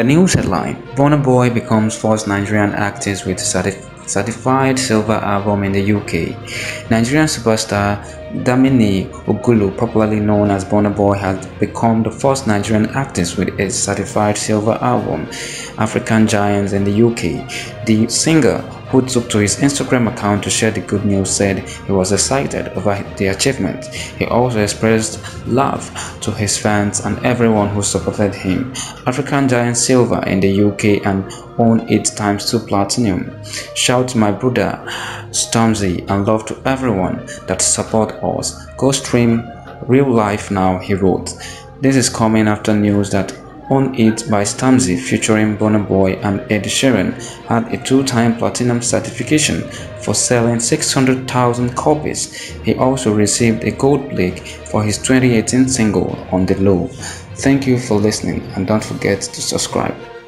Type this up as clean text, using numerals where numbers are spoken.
The news headline: Burna Boy becomes first Nigerian artist with certified silver album in the UK. Nigerian superstar Damini Ogulu, popularly known as Burna Boy, has become the first Nigerian artist with a certified silver album, African Giants in the UK. The singer, who took to his Instagram account to share the good news, said he was excited over the achievement. He also expressed love to his fans and everyone who supported him. African Giant Silver in the UK and own 8x2 Platinum. Shout to my brudda Stormzy and love to everyone that support us. Go stream Real Life now, he wrote. This is coming after news that On It by Stormzy featuring Burna Boy and Sheeran had a 2-time platinum certification for selling 600,000 copies. He also received a gold plaque for his 2018 single On The Low. Thank you for listening and don't forget to subscribe.